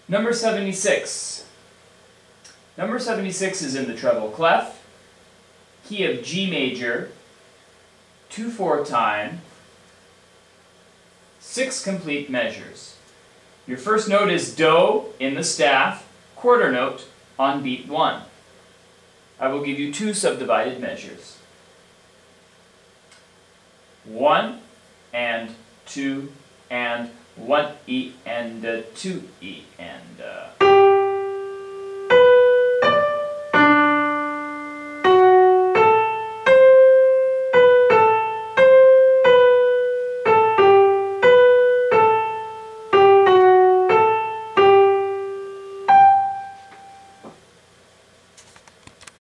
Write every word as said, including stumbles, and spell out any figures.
Number seventy-six. Number seventy-six is in the treble clef, key of G major, two four time, six complete measures. Your first note is Do in the staff, quarter note on beat one. I will give you two subdivided measures. One and two and one E and uh, two E and uh,